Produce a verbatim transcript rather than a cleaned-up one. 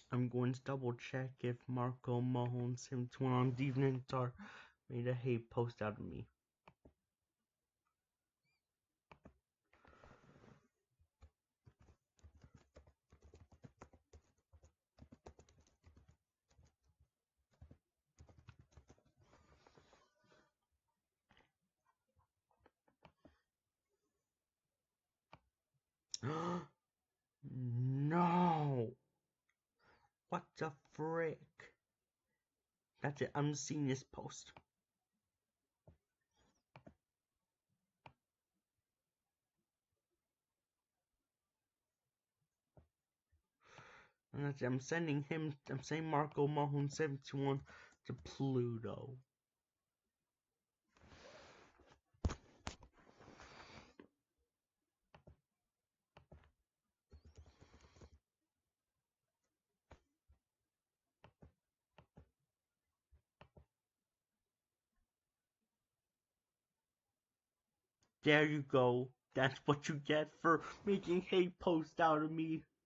I'm going to double check if Marcomahone seven two one on Deviantart made a hate post out of me. No! What the frick? That's it, I'm seeing this post. And that's it, I'm sending him, I'm sending Marcomahone seven two one to Pluto. There you go. That's what you get for making hate posts out of me.